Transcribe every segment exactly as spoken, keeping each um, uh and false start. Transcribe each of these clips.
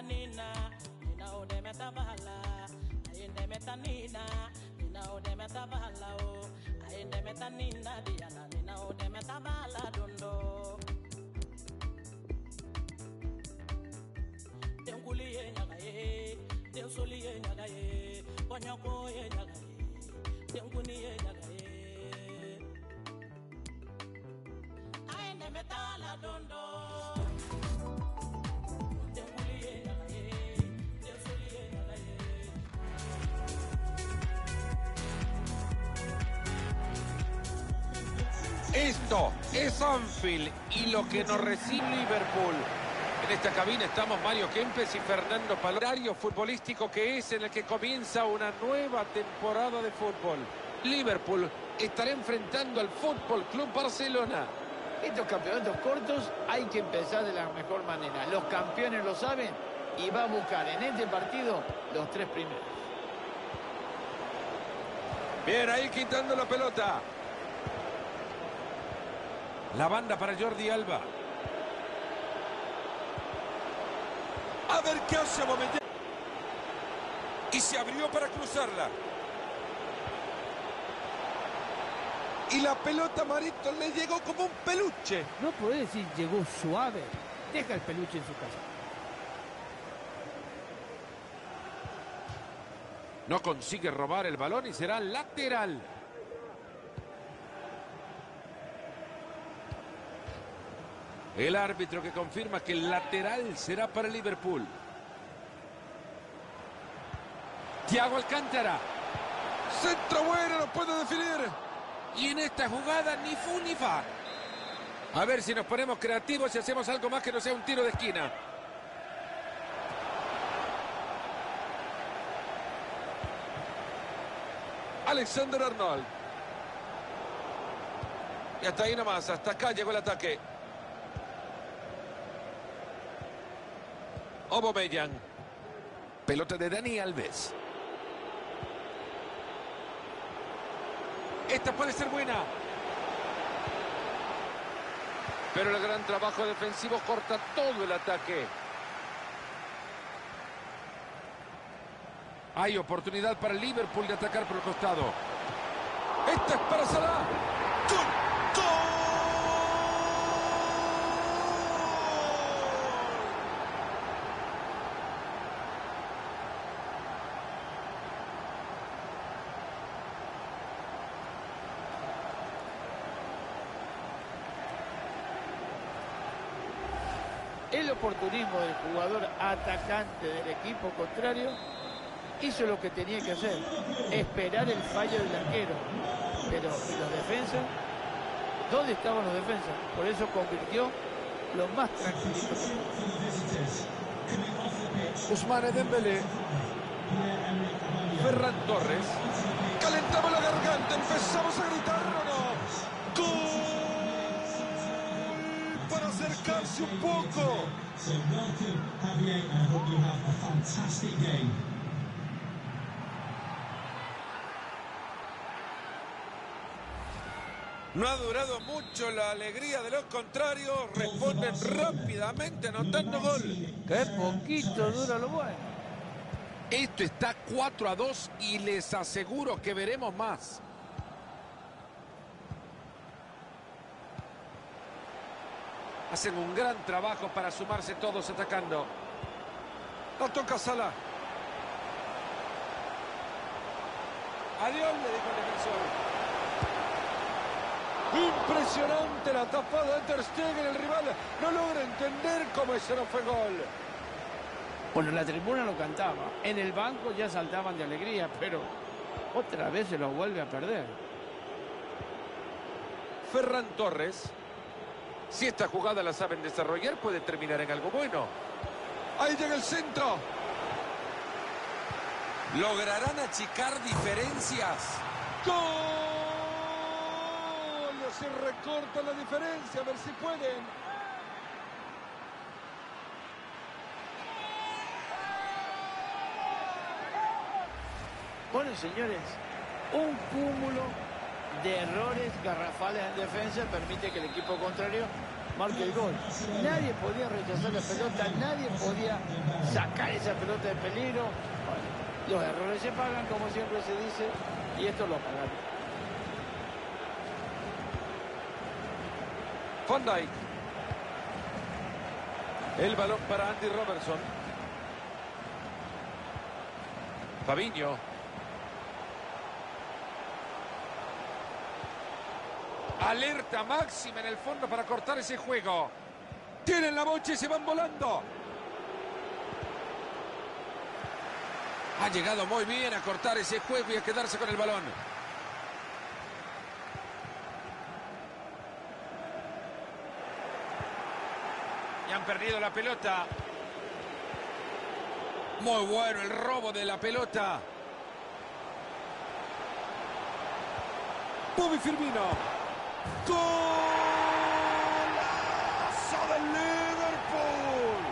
nina, nina o de metabahala. Ayende meta nina, nina o de metabahala o. Ayende meta nina diana, nina o de metabahala dundo. Tenguli ye nyaga ye, tensoli ye nyaga ye, konyako ye nyaga ye, tenguni ye nyaga ye. Ayende metala dundo. Esto es Anfield y lo que nos recibe Liverpool. En esta cabina estamos Mario Kempes y Fernando Palorario, futbolístico que es en el que comienza una nueva temporada de fútbol. Liverpool estará enfrentando al Fútbol Club Barcelona. Estos campeonatos cortos hay que empezar de la mejor manera. Los campeones lo saben y va a buscar en este partido los tres primeros. Bien, ahí quitando la pelota. La banda para Jordi Alba. A ver qué hace Mohamed. Y se abrió para cruzarla. Y la pelota Marito le llegó como un peluche. No puede decir llegó suave. Deja el peluche en su casa. No consigue robar el balón y será lateral. El árbitro que confirma que el lateral será para Liverpool. Thiago Alcántara. Centro bueno, no puede definir. Y en esta jugada ni fu ni fa. A ver si nos ponemos creativos y hacemos algo más que no sea un tiro de esquina. Alexander Arnold. Y hasta ahí nomás, hasta acá llegó el ataque. Aubameyang. Pelota de Dani Alves. Esta puede ser buena. Pero el gran trabajo defensivo corta todo el ataque. Hay oportunidad para el Liverpool de atacar por el costado. Esta es para Salah. ¡Gol! ¡Gol! El oportunismo del jugador atacante del equipo contrario hizo lo que tenía que hacer, esperar el fallo del arquero. Pero ¿y los defensas? ¿Dónde estaban los defensas? Por eso convirtió lo más tranquilito. Ousmane Dembélé. Ferran Torres. Calentamos la garganta, empezamos a gritar, ¿o no? ¡Gol! Para acercarse un poco. No ha durado mucho la alegría de los contrarios. Responden rápidamente anotando gol. Qué poquito dura lo bueno. Esto está cuatro a dos y les aseguro que veremos más. Hacen un gran trabajo para sumarse todos atacando. La toca Salah. Adiós, le dijo el defensor. Impresionante la tapada de Ter Stegen. El rival no logra entender cómo ese no fue gol. Bueno, la tribuna lo cantaba. En el banco ya saltaban de alegría, pero otra vez se lo vuelve a perder. Ferran Torres. Si esta jugada la saben desarrollar, puede terminar en algo bueno. Ahí llega el centro. ¿Lograrán achicar diferencias? ¡Gol! Se recorta la diferencia, a ver si pueden. Bueno, señores, un cúmulo de errores garrafales en defensa permite que el equipo contrario marque el gol. Nadie podía rechazar la pelota, nadie podía sacar esa pelota de peligro. Bueno, los errores se pagan, como siempre se dice, y esto lo pagaron. Van Dijk. El balón para Andy Robertson. Fabinho. Alerta máxima en el fondo para cortar ese juego. Tienen la bocha y se van volando. Ha llegado muy bien a cortar ese juego y a quedarse con el balón. Y han perdido la pelota. Muy bueno el robo de la pelota. Bobby Firmino. ¡Golazo del Liverpool!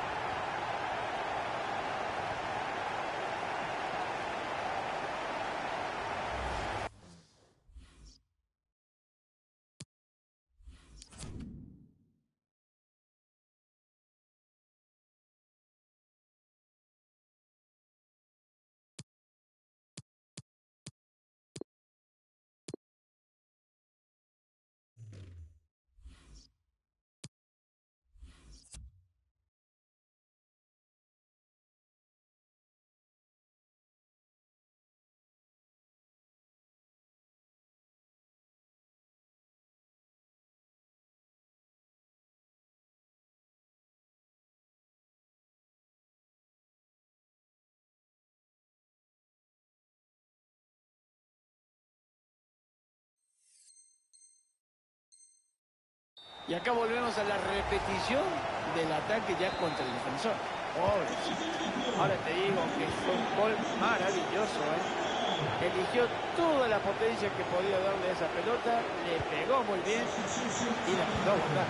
Y acá volvemos a la repetición del ataque ya contra el defensor. Oh, ahora te digo que fue un gol maravilloso, ¿eh? Eligió toda la potencia que podía darle a esa pelota, le pegó muy bien y la mandó a volar.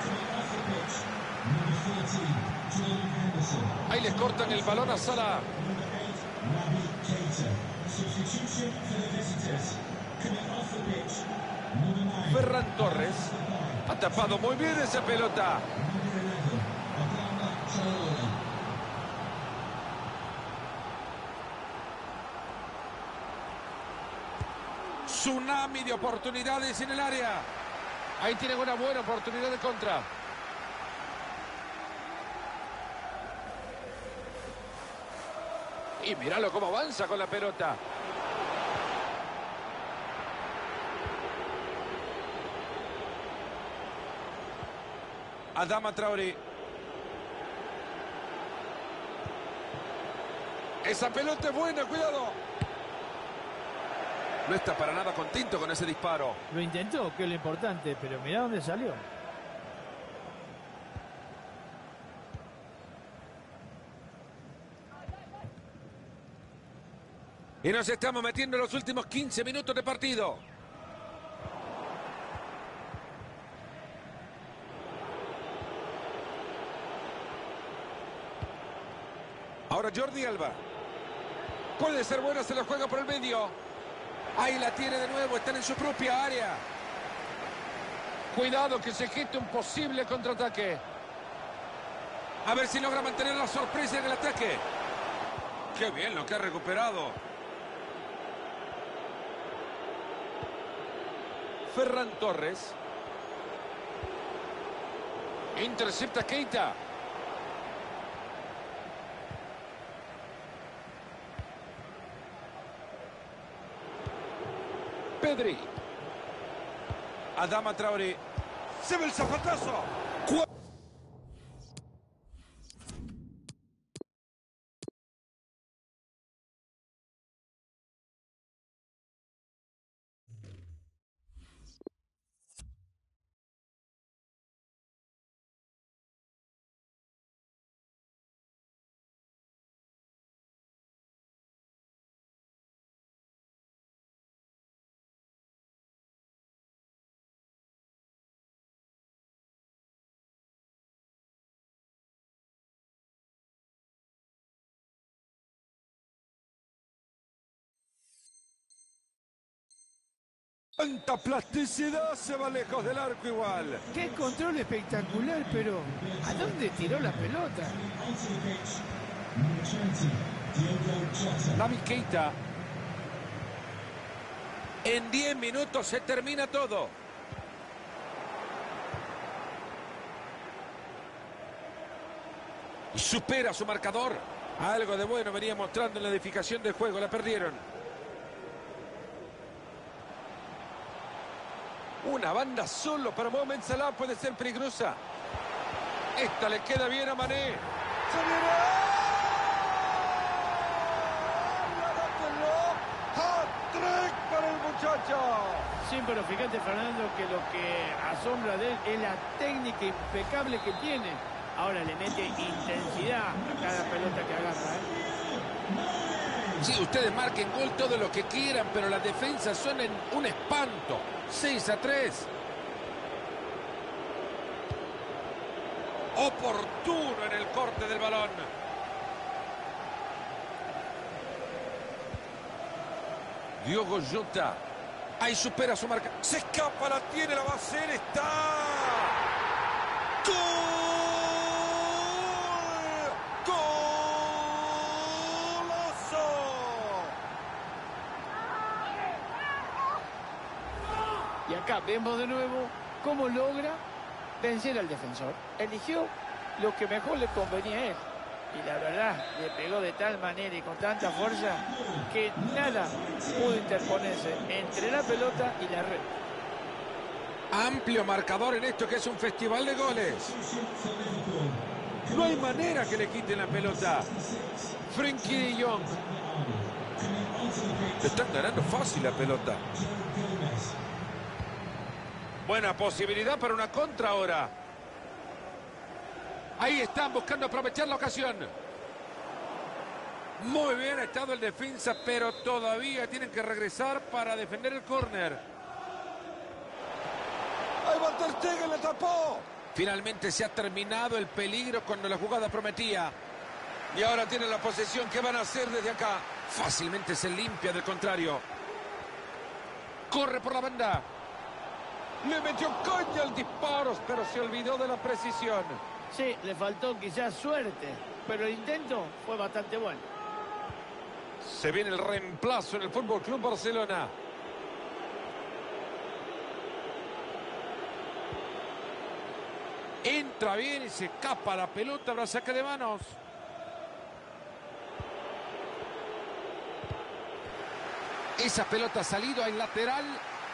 Ahí les cortan el balón a Salah. Ferran Torres. Ha tapado muy bien esa pelota. Tsunami de oportunidades en el área. Ahí tienen una buena oportunidad de contra. Y míralo cómo avanza con la pelota. Adama Traoré. Esa pelota es buena, cuidado. No está para nada contento con ese disparo. Lo intentó, que es lo importante, pero mirá dónde salió. Y nos estamos metiendo en los últimos quince minutos de partido. Ahora Jordi Alba. Puede ser buena, se la juega por el medio. Ahí la tiene de nuevo, están en su propia área. Cuidado que se geste un posible contraataque. A ver si logra mantener la sorpresa en el ataque. Qué bien lo que ha recuperado. Ferran Torres. Intercepta Keita. Pedri. Adama Traoré. Se ve el zapatazo. Tanta plasticidad, se va lejos del arco igual. Qué control espectacular, pero ¿a dónde tiró la pelota? Naby Keita. En diez minutos se termina todo. Y supera su marcador. Algo de bueno venía mostrando en la edificación del juego. La perdieron. Una banda solo para Mohamed Salah puede ser peligrosa. Esta le queda bien a Mané. ¡Se viene! ¡Hat-trick para el muchacho! Sí, pero fíjate, Fernando, que lo que asombra de él es la técnica impecable que tiene. Ahora le mete intensidad a cada pelota que agarra, ¿eh? Sí, ustedes marquen gol todo lo que quieran, pero las defensas son en un espanto. seis a tres. Oportuno en el corte del balón. Diogo Jota. Ahí supera su marca. Se escapa, la tiene, la va a hacer. Está. ¡Gol! ¡Golazo! Y acá vemos de nuevo cómo logra vencer al defensor. Eligió lo que mejor le convenía a él. Y la verdad, le pegó de tal manera y con tanta fuerza que nada pudo interponerse entre la pelota y la red. Amplio marcador en esto que es un festival de goles. No hay manera que le quiten la pelota. Frenkie de Jong. Le están ganando fácil la pelota. Buena posibilidad para una contra ahora. Ahí están buscando aprovechar la ocasión. Muy bien ha estado el defensa, pero todavía tienen que regresar para defender el córner. ¡Ahí va Ter Stegen, le tapó! Finalmente se ha terminado el peligro cuando la jugada prometía. Y ahora tienen la posesión. ¿Qué van a hacer desde acá? Fácilmente se limpia del contrario. Corre por la banda. Le metió caña al disparo, pero se olvidó de la precisión. Sí, le faltó quizás suerte, pero el intento fue bastante bueno. Se viene el reemplazo en el Fútbol Club Barcelona. Entra bien y se escapa la pelota, habrá saque de manos. Esa pelota ha salido al lateral.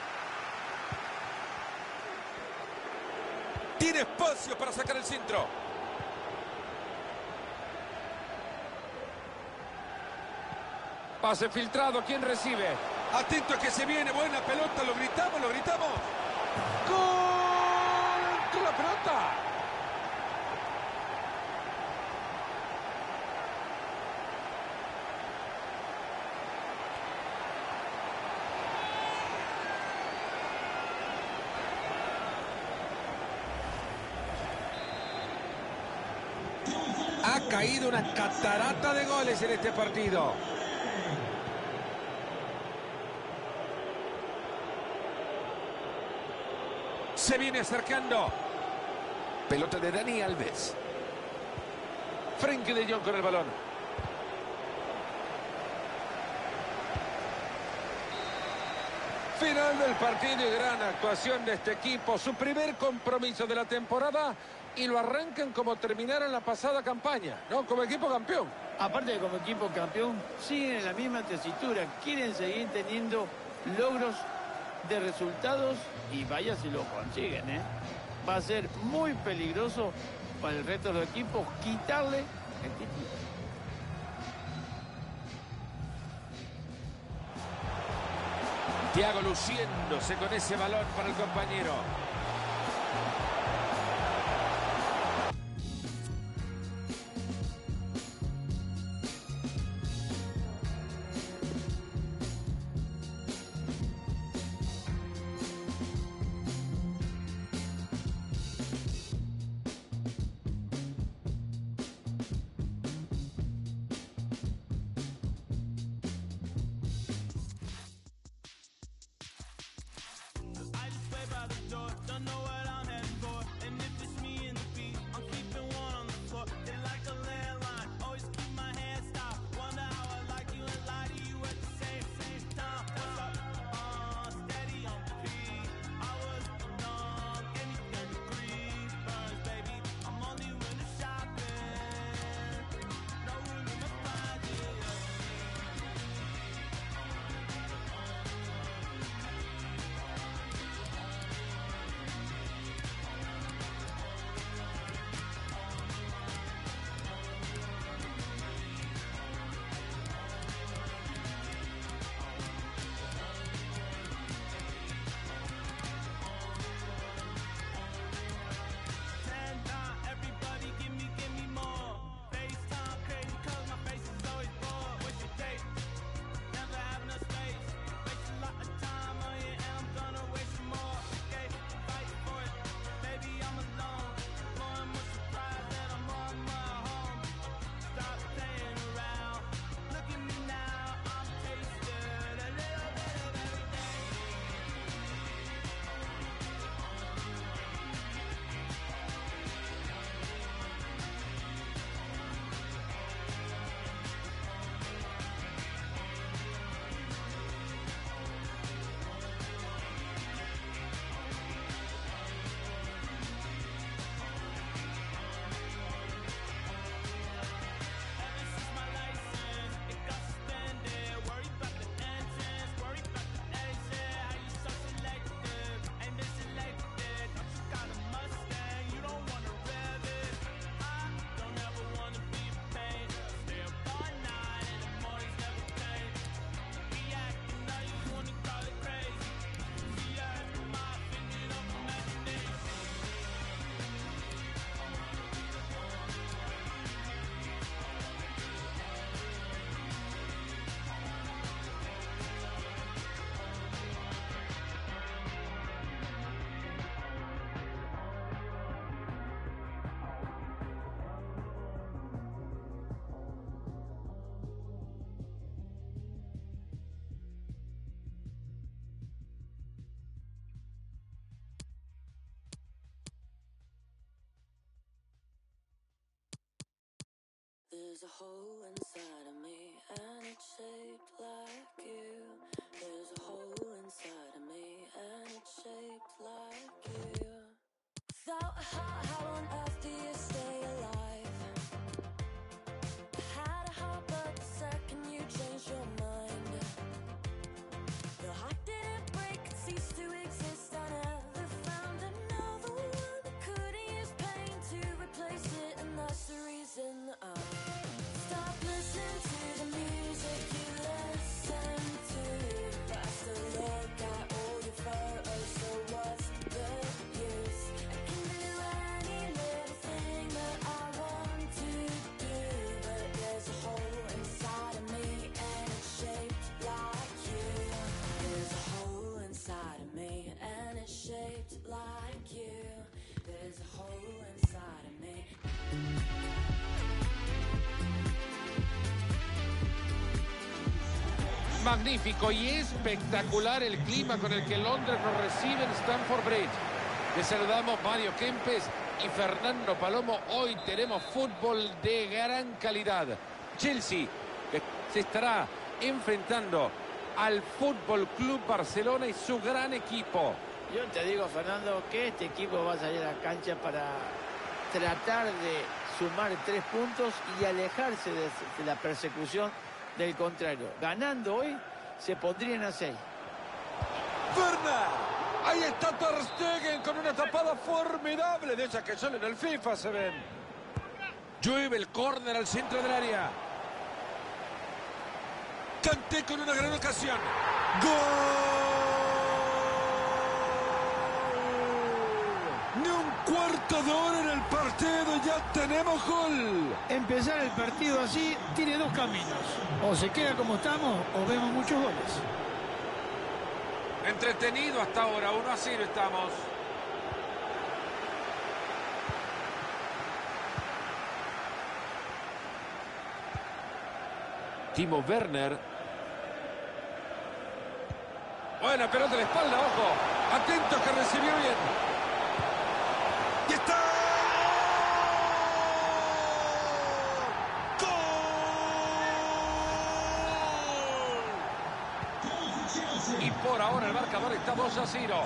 Tiene espacio para sacar el centro. Pase filtrado, ¿quién recibe? Atento a que se viene, buena pelota, lo gritamos, lo gritamos. ¡Gol! ¡Entró la pelota! Ha caído una catarata de goles en este partido. Se viene acercando. Pelota de Dani Alves. Frenkie de Jong con el balón. Final del partido y gran actuación de este equipo. Su primer compromiso de la temporada y lo arrancan como terminaron la pasada campaña, ¿no? Como equipo campeón. Aparte de como equipo campeón, siguen en la misma tesitura. Quieren seguir teniendo logros de resultados y vaya si lo consiguen, ¿eh? Va a ser muy peligroso para el resto de los equipos quitarle el título. Thiago luciéndose con ese balón para el compañero. There's a hole inside of me, and it's shaped like you. There's a hole inside of me, and it's shaped like you. Without a heart, how on earth do you stay alive? I had a heart, but the second you changed your mind, the heart didn't break, it ceased to exist. I never found another one that couldn't use pain to replace it, and that's the reason I stop listening to the music you listen to. I still look at all your photos, so what's the use? I can do any little thing that I want to do, but there's a hole inside of me, and it's shaped like you. There's a hole inside of me, and it's shaped like you. There's a hole inside of me. Magnífico y espectacular el clima con el que Londres nos recibe en Stamford Bridge. Les saludamos Mario Kempes y Fernando Palomo. Hoy tenemos fútbol de gran calidad. Chelsea que se estará enfrentando al Fútbol Club Barcelona y su gran equipo. Yo te digo, Fernando, que este equipo va a salir a la cancha para tratar de sumar tres puntos y alejarse de, de la persecución del contrario. Ganando hoy, se pondrían a seis. Werner, ahí está Ter Stegen con una tapada formidable, de esas que solo en el FIFA se ven. Llueve el córner al centro del área. Kanté con una gran ocasión. ¡Gol! Ni un cuarto de hora en el partido, ya tenemos gol. Empezar el partido así tiene dos caminos. O se queda como estamos o vemos muchos goles. Entretenido hasta ahora, uno a cero estamos. Timo Werner. Buena pelota a la espalda, ojo. Atento que recibió bien. ¡Y está! ¡Gol! Y por ahora el marcador está dos a cero.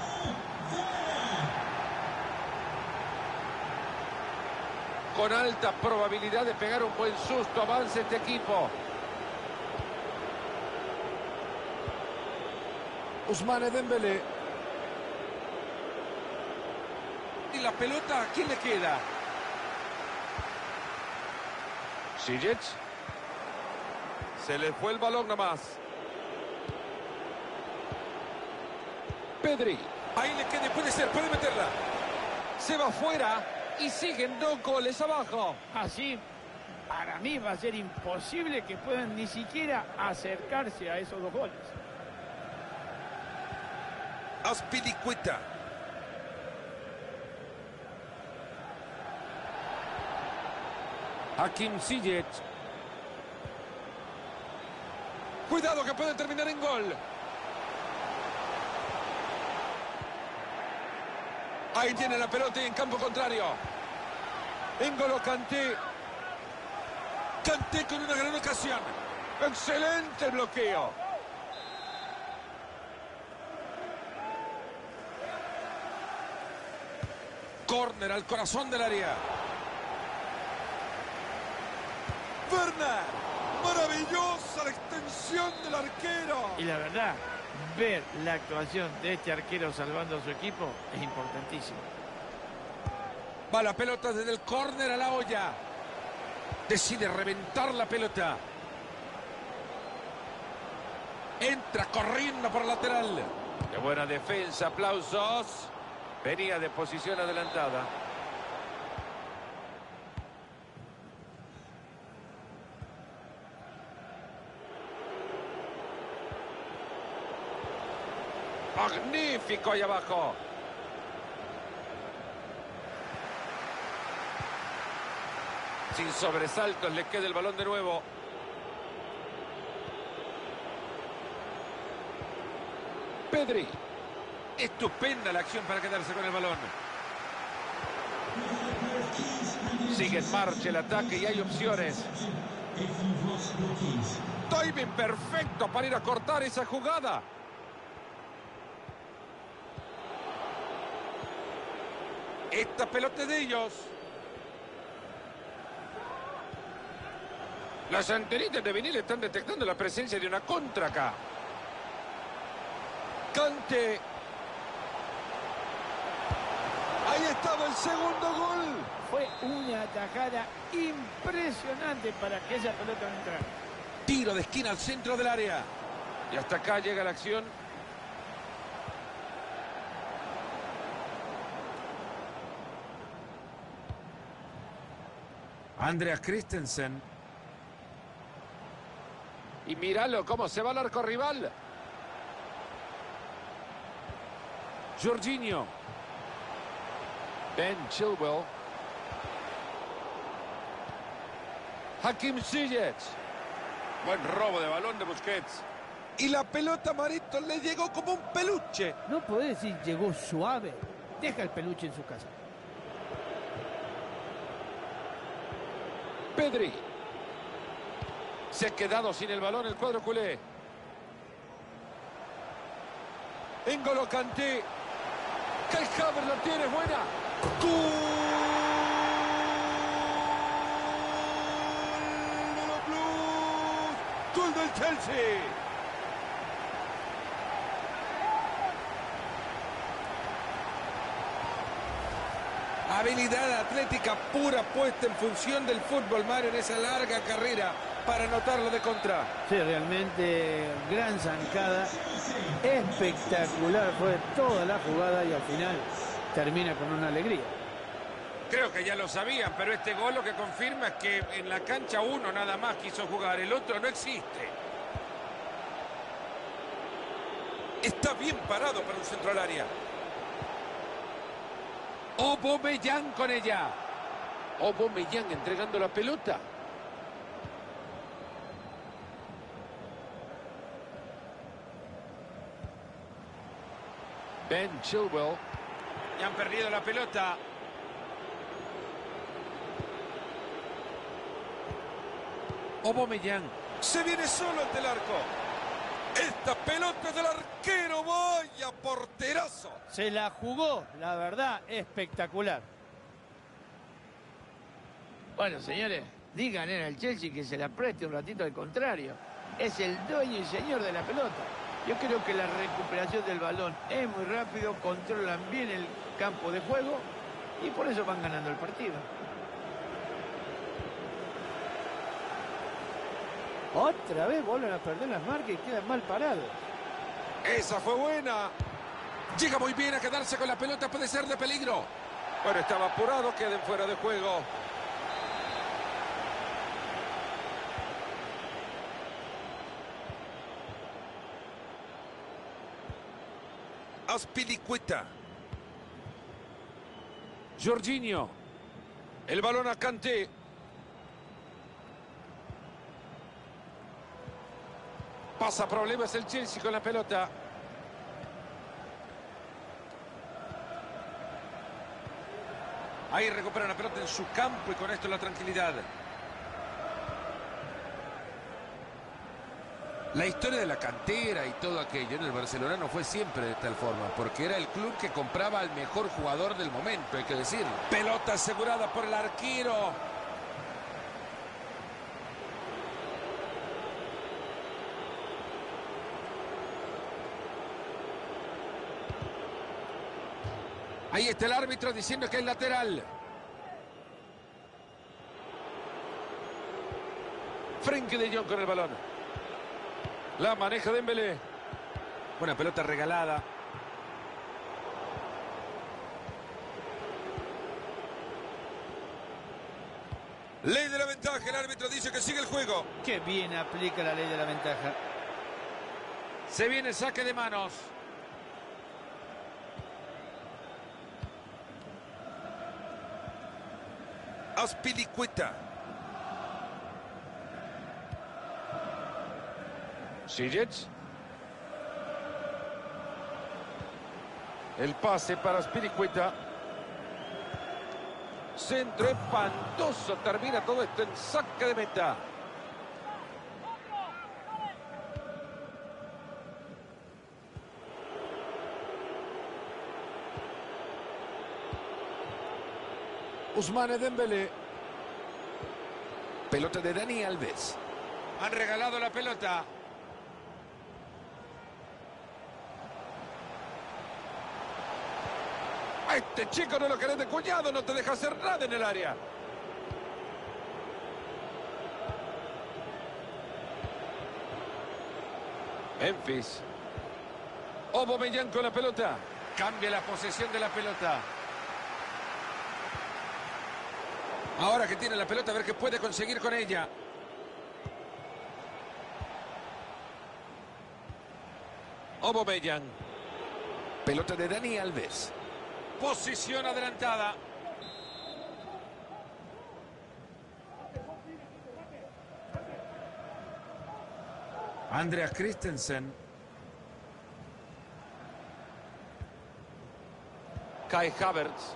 Con alta probabilidad de pegar un buen susto, avanza este equipo. Ousmane Dembélé. Y la pelota, ¿a quién le queda? Sijic. Se le fue el balón nomás. Pedri. Ahí le queda, puede ser, puede meterla. Se va afuera y siguen dos goles abajo. Así, para mí va a ser imposible que puedan ni siquiera acercarse a esos dos goles. Azpilicueta. Hakim Ziyech. Cuidado que puede terminar en gol. Ahí tiene la pelota y en campo contrario. N'Golo Kanté. Kanté con una gran ocasión. Excelente el bloqueo. Córner al corazón del área. Werner. Maravillosa la extensión del arquero. Y la verdad, ver la actuación de este arquero salvando a su equipo es importantísimo. Va la pelota desde el córner a la olla. Decide reventar la pelota. Entra corriendo por lateral. Qué buena defensa, aplausos. Venía de posición adelantada. Magnífico ahí abajo. Sin sobresaltos le queda el balón de nuevo. Pedri. Estupenda la acción para quedarse con el balón. Sigue en marcha el ataque y hay opciones. Timing perfecto para ir a cortar esa jugada. Esta pelota es de ellos. Las antenitas de vinil están detectando la presencia de una contra acá. Kanté. Ahí estaba el segundo gol. Fue una tajada impresionante para que esa pelota no entrara. Tiro de esquina al centro del área. Y hasta acá llega la acción. Andreas Christensen. Y míralo cómo se va al arco rival. Jorginho. Ben Chilwell. Hakim Ziyech. Buen robo de balón de Busquets. Y la pelota, Marito, le llegó como un peluche. No podés decir llegó suave. Deja el peluche en su casa. Pedri. Se ha quedado sin el balón el cuadro culé. N'Golo Kanté. Kai Havertz la tiene, buena. ¡Gol! ¡Gol del Chelsea! Habilidad atlética pura puesta en función del fútbol, Mario, en esa larga carrera para anotarlo de contra. Sí, realmente gran zancada. Espectacular fue toda la jugada y al final termina con una alegría. Creo que ya lo sabían, pero este gol lo que confirma es que en la cancha uno nada más quiso jugar, el otro no existe. Está bien parado para un centro al área. Aubameyang con ella. Aubameyang entregando la pelota. Ben Chilwell. Y han perdido la pelota. Aubameyang. Se viene solo ante el arco. Esta pelota es del arquero. Vaya porterazo. Se la jugó, la verdad, espectacular. Bueno, señores, díganle al Chelsea que se la preste un ratito al contrario. Es el dueño y señor de la pelota. Yo creo que la recuperación del balón es muy rápido, controlan bien el campo de juego y por eso van ganando el partido. Otra vez vuelven a perder las marcas y quedan mal parados. Esa fue buena. Llega muy bien a quedarse con la pelota, puede ser de peligro. Bueno, estaba apurado, queden fuera de juego. Azpilicueta. Jorginho. El balón a Kanté. Pasa problemas el Chelsea con la pelota. Ahí recupera la pelota en su campo y con esto la tranquilidad. La historia de la cantera y todo aquello en el Barcelona no fue siempre de tal forma, porque era el club que compraba al mejor jugador del momento, hay que decirlo. Pelota asegurada por el arquero. Ahí está el árbitro diciendo que es lateral. Frenkie de Jong con el balón. La maneja Dembélé. Buena pelota regalada. Ley de la ventaja. El árbitro dice que sigue el juego. Qué bien aplica la ley de la ventaja. Se viene el saque de manos. Azpilicueta. Sijic. El pase para Azpilicueta. Centro espantoso. Termina todo esto en saque de meta. Ousmane Dembélé. Pelota de Dani Alves. Han regalado la pelota. A este chico no lo querés de cuñado, no te deja hacer nada en el área. Memphis. Aubameyang con la pelota. Cambia la posesión de la pelota. Ahora que tiene la pelota, a ver qué puede conseguir con ella. Aubameyang. Pelota de Dani Alves. Posición adelantada. Andreas Christensen. Kai Havertz.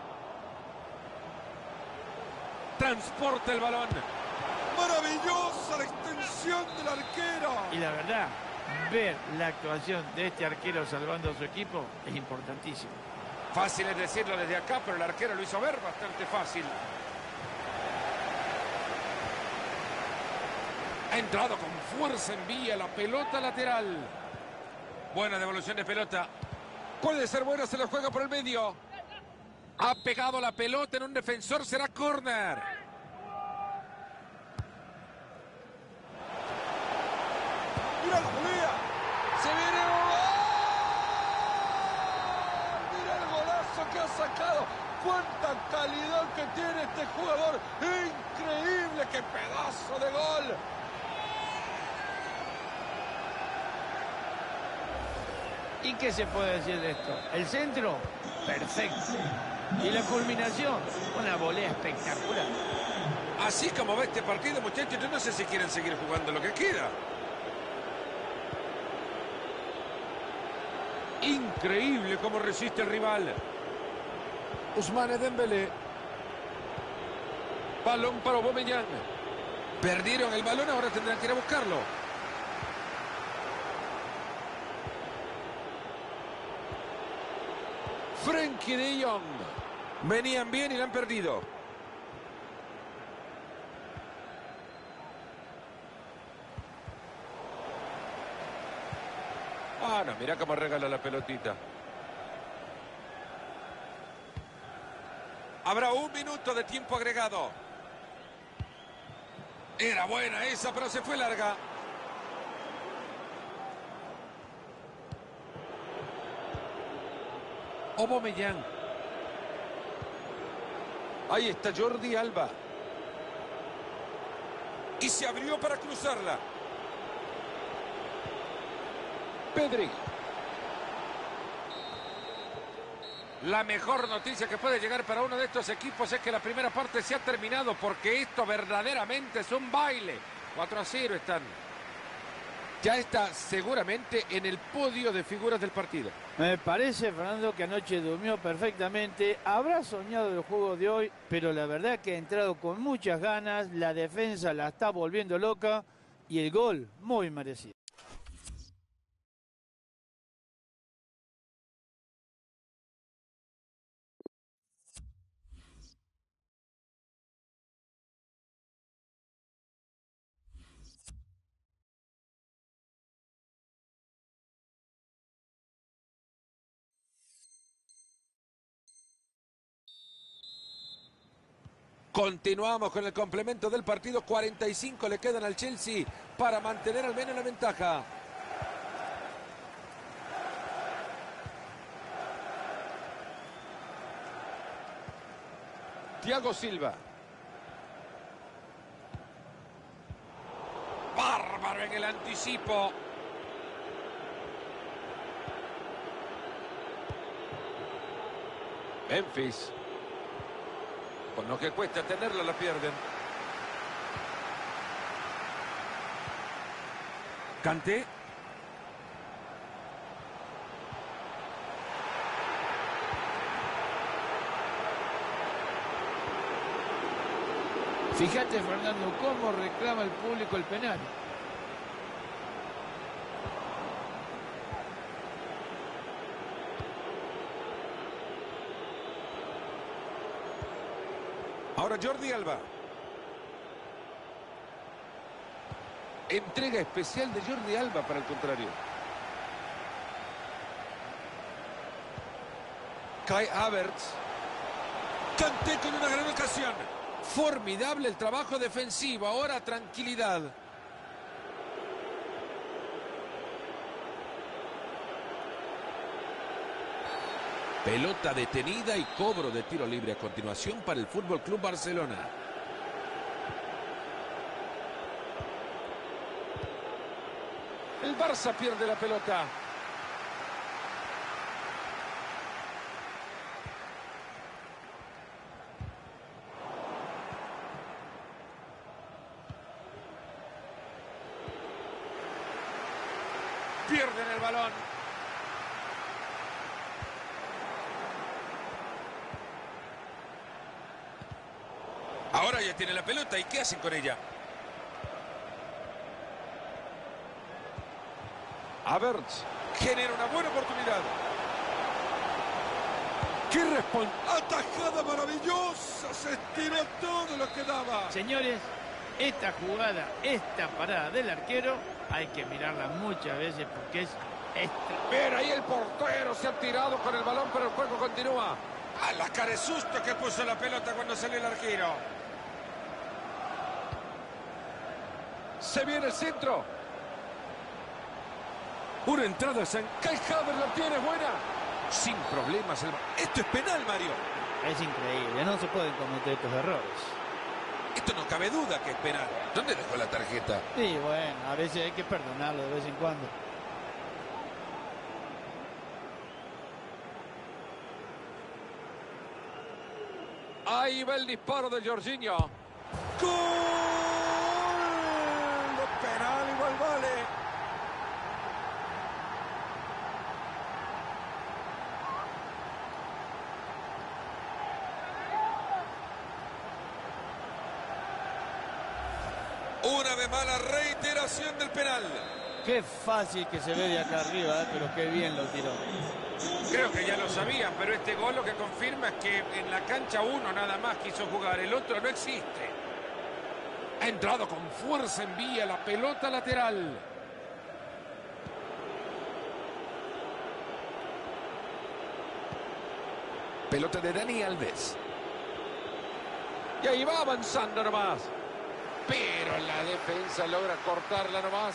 Transporta el balón. Maravillosa la extensión del arquero. Y la verdad, ver la actuación de este arquero salvando a su equipo es importantísimo. Fácil es decirlo desde acá, pero el arquero lo hizo ver bastante fácil. Ha entrado con fuerza en vía la pelota lateral. Buena devolución de pelota. Puede ser buena, se la juega por el medio. Ha pegado la pelota en un defensor, será córner. Mira la pelea. Se viene un gol. Mira el golazo que ha sacado. Cuánta calidad que tiene este jugador. Increíble, qué pedazo de gol. ¿Y qué se puede decir de esto? El centro, perfecto. Y la culminación, una volea espectacular. Así como va este partido, muchachos, yo no sé si quieren seguir jugando lo que queda. Increíble cómo resiste el rival. Ousmane Dembélé. Balón para Aubameyang. Perdieron el balón, ahora tendrán que ir a buscarlo. Frenkie de Jong. Venían bien y la han perdido. Ah, no, mira cómo regala la pelotita. Habrá un minuto de tiempo agregado. Era buena esa, pero se fue larga. Aubameyang. Ahí está Jordi Alba. Y se abrió para cruzarla. Pedri. La mejor noticia que puede llegar para uno de estos equipos es que la primera parte se ha terminado, porque esto verdaderamente es un baile. cuatro a cero están. Ya está seguramente en el podio de figuras del partido. Me parece, Fernando, que anoche durmió perfectamente. Habrá soñado el juego de hoy, pero la verdad que ha entrado con muchas ganas. La defensa la está volviendo loca y el gol muy merecido. Continuamos con el complemento del partido. cuarenta y cinco le quedan al Chelsea para mantener al menos la ventaja. Thiago Silva. Bárbaro en el anticipo. Memphis. Con lo que cuesta tenerla, la pierden. Kanté. Fíjate, Fernando, cómo reclama el público el penal. Ahora Jordi Alba. Entrega especial de Jordi Alba para el contrario. Kai Havertz. Kanté con una gran ocasión. Formidable el trabajo defensivo. Ahora tranquilidad. Pelota detenida y cobro de tiro libre a continuación para el Fútbol Club Barcelona. El Barça pierde la pelota. Pierden el balón. Ahora ya tiene la pelota. ¿Y qué hacen con ella? Havertz genera una buena oportunidad. ¡Qué responde! ¡Atajada maravillosa! Se estiró todo lo que daba. Señores, esta jugada, esta parada del arquero, hay que mirarla muchas veces porque es extra. Pero ahí el portero se ha tirado con el balón, pero el juego continúa. A la cara de susto que puso la pelota cuando salió el arquero. Se viene el centro. Una entrada. Kai Havertz la tiene buena. Sin problemas. El... Esto es penal, Mario. Es increíble, no se pueden cometer estos errores. Esto no cabe duda que es penal. ¿Dónde dejó la tarjeta? Sí, bueno, a veces hay que perdonarlo de vez en cuando. Ahí va el disparo de Jorginho. ¡Gol! Penal igual vale. Una vez más la reiteración del penal. Qué fácil que se ve de acá arriba, ¿eh? Pero qué bien lo tiró. Creo que ya lo sabían, pero este gol lo que confirma es que en la cancha uno nada más quiso jugar, el otro no existe. Ha entrado con fuerza, envía la pelota lateral. Pelota de Dani Alves. Y ahí va avanzando nomás. Pero la defensa logra cortarla nomás.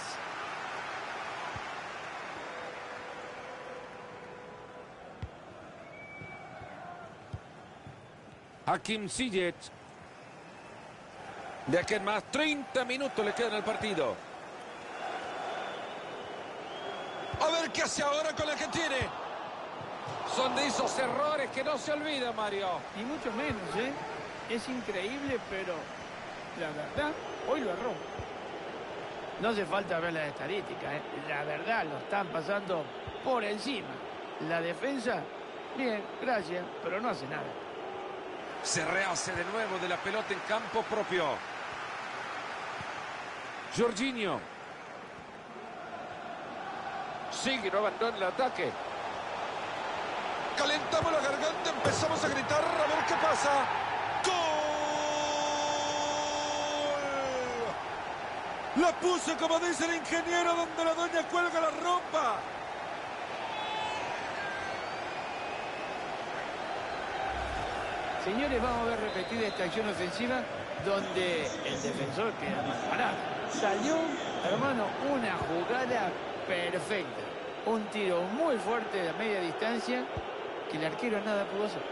Hakim Ziyech. De aquí en más, treinta minutos le quedan al partido. A ver qué hace ahora con la que tiene. Son de esos errores que no se olvidan, Mario. Ni mucho menos, ¿eh? Es increíble, pero la verdad, hoy lo erró. No hace falta ver las estadísticas, ¿eh? La verdad, lo están pasando por encima. La defensa, bien, gracias, pero no hace nada. Se rehace de nuevo de la pelota en campo propio. Jorginho. Sigue, no abandona el ataque. Calentamos la garganta, empezamos a gritar, a ver qué pasa. ¡Gol! La puso, como dice el ingeniero, donde la doña cuelga la ropa. Señores, vamos a ver repetida esta acción ofensiva donde el defensor queda más parado. Salió, hermano, una jugada perfecta. Un tiro muy fuerte de media distancia que el arquero nada pudo hacer.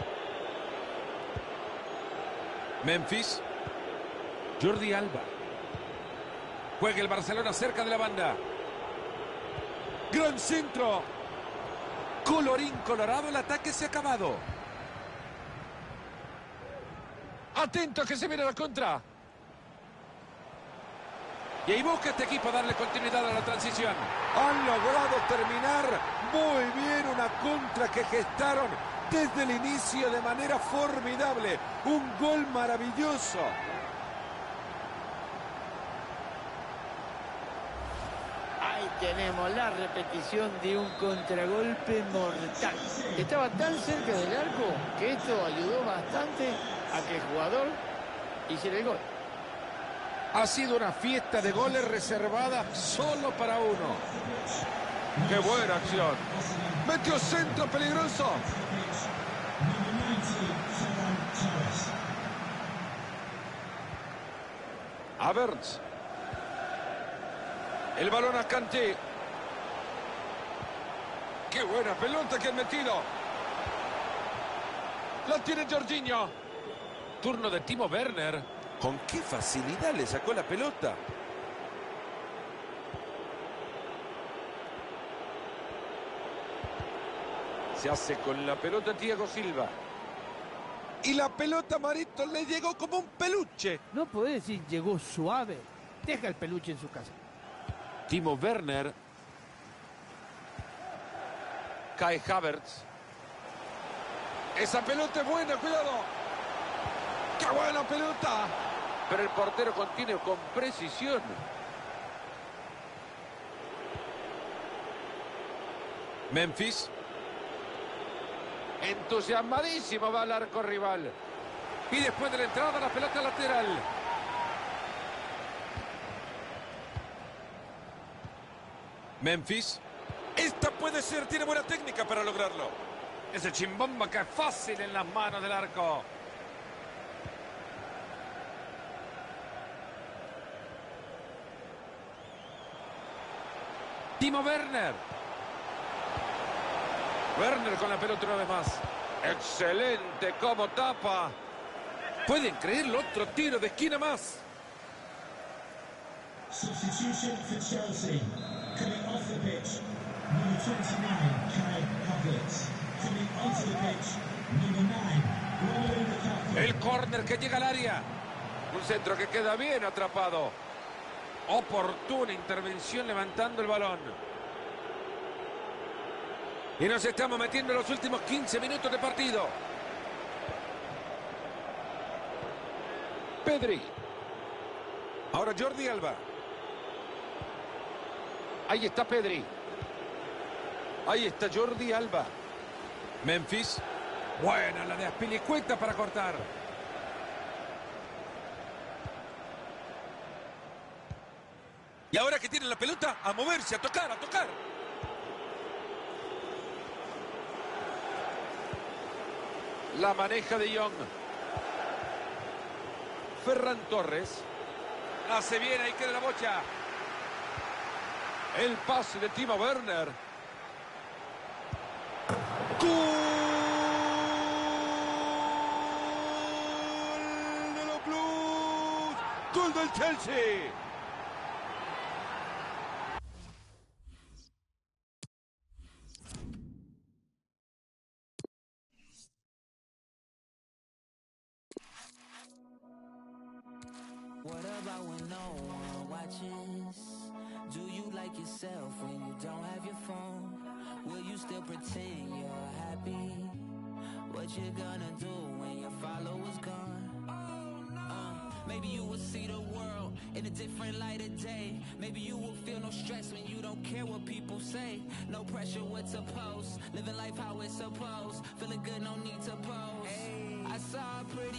Memphis. Jordi Alba. Juega el Barcelona cerca de la banda. Gran centro. Colorín colorado, el ataque se ha acabado. Atento que se viene la contra. Y ahí busca este equipo darle continuidad a la transición. Han logrado terminar muy bien una contra que gestaron desde el inicio de manera formidable. Un gol maravilloso. Ahí tenemos la repetición de un contragolpe mortal. Estaba tan cerca del arco que esto ayudó bastante a que el jugador hiciera el gol. Ha sido una fiesta de goles reservada solo para uno. ¡Qué buena acción! Metió centro peligroso. Havertz. El balón a Kanté. ¡Qué buena pelota que han metido! La tiene Jorginho. Turno de Timo Werner. ¿Con qué facilidad le sacó la pelota? Se hace con la pelota Thiago Silva. Y la pelota, Marito, le llegó como un peluche. No podés decir llegó suave. Deja el peluche en su casa. Timo Werner. Kai Havertz. Esa pelota es buena, cuidado. ¡Qué buena pelota! Pero el portero contiene con precisión. Memphis. Entusiasmadísimo va al arco rival. Y después de la entrada, la pelota lateral. Memphis. Esta puede ser, tiene buena técnica para lograrlo. Ese chimbomba que es fácil en las manos del arco. Timo Werner. Werner con la pelota una vez más. Excelente como tapa. Pueden creerlo, otro tiro de esquina más. Substitution for Chelsea. Coming off the pitch, number twenty-nine, Kai Havertz. Coming onto the pitch, number nine, Romelu Lukaku. El córner que llega al área. Un centro que queda bien atrapado. Oportuna intervención levantando el balón. Y nos estamos metiendo en los últimos quince minutos de partido. Pedri. Ahora Jordi Alba. Ahí está Pedri. Ahí está Jordi Alba. Memphis. Buena la de Azpilicueta para cortar. Y ahora que tiene la pelota, a moverse, a tocar, a tocar. La maneja de Jong. Ferran Torres. Hace bien, ahí queda la bocha. El pase de Timo Werner. ¡Gol de los Blues! ¡Gol del Chelsea! What about when no one watches? Do you like yourself when you don't have your phone? Will you still pretend you're happy? What you gonna do when your followers gone? Uh, maybe you will see the world in a different light of day. Maybe you will feel no stress when you don't care what people say. No pressure what to post, living life how it's supposed. Feeling good, no need to pose. I saw a pretty